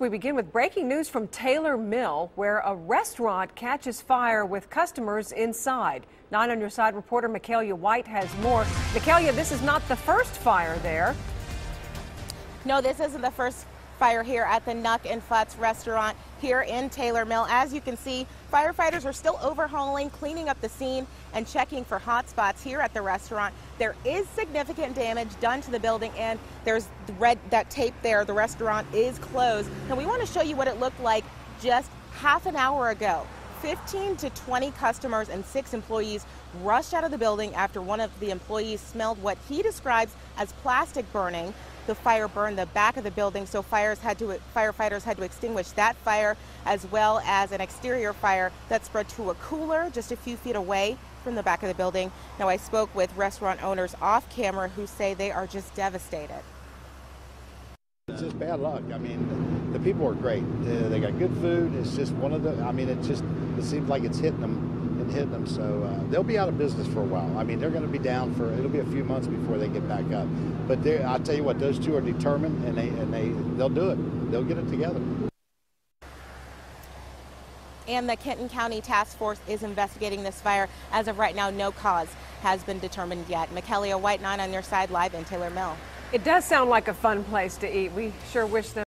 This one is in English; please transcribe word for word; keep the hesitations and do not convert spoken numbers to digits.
We begin with breaking news from Taylor Mill, where a restaurant catches fire with customers inside. Nine on Your Side reporter Michaelia White has more. Michaelia, this is not the first fire there. No, this isn't the first fire here at the Nuck and Futz restaurant here in Taylor Mill. As you can see, firefighters are still overhauling, cleaning up the scene, and checking for hot spots here at the restaurant. There is significant damage done to the building, and there's red that tape there. The restaurant is closed. And we want to show you what it looked like just half an hour ago. fifteen to twenty customers and six employees rushed out of the building after one of the employees smelled what he describes as plastic burning. The fire burned the back of the building, so fires had to, firefighters had to extinguish that fire, as well as an exterior fire that spread to a cooler just a few feet away from the back of the building. Now, I spoke with restaurant owners off camera who say they are just devastated. It's just bad luck. I mean, the people are great. Uh, they got good food. It's just one of the, I mean, it just, it seems like it's hitting them and hitting them. So uh, they'll be out of business for a while. I mean, they're going to be down for, it'll be a few months before they get back up. But I'll tell you what, those two are determined, and they, and they, they'll do it. They'll get it together. And the Kenton County Task Force is investigating this fire. As of right now, no cause has been determined yet. Michaelia White, Nine on Your Side, live in Taylor Mill. It does sound like a fun place to eat. We sure wish them